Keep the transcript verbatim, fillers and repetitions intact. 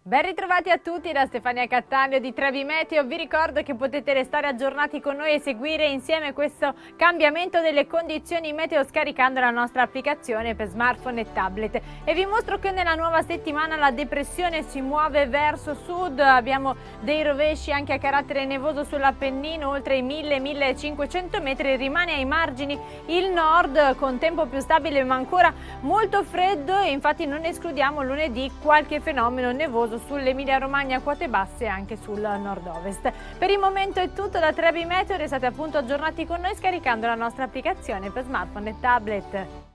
Ben ritrovati a tutti da Stefania Cattaneo di Trebi Meteo. Vi ricordo che potete restare aggiornati con noi e seguire insieme questo cambiamento delle condizioni meteo scaricando la nostra applicazione per smartphone e tablet. E vi mostro che nella nuova settimana la depressione si muove verso sud, abbiamo dei rovesci anche a carattere nevoso sull'Appennino oltre i mille millecinquecento metri, rimane ai margini il nord con tempo più stabile ma ancora molto freddo e infatti non escludiamo lunedì qualche fenomeno nevoso sull'Emilia Romagna, quote basse anche sul nord-ovest. Per il momento è tutto da Trebi Meteo, restate appunto aggiornati con noi scaricando la nostra applicazione per smartphone e tablet.